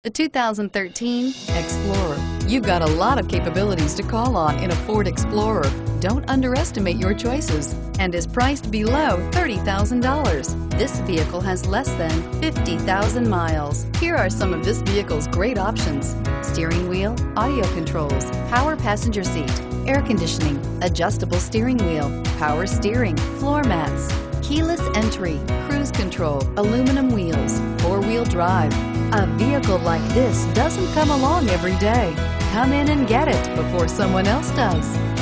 The 2013 Explorer. You've got a lot of capabilities to call on in a Ford Explorer. Don't underestimate your choices, and is priced below $30,000. This vehicle has less than 50,000 miles. Here are some of this vehicle's great options: steering wheel audio controls, power passenger seat, air conditioning, adjustable steering wheel, power steering, floor mats, keyless entry, cruise control, aluminum wheels, four-wheel drive. A vehicle like this doesn't come along every day. Come in and get it before someone else does.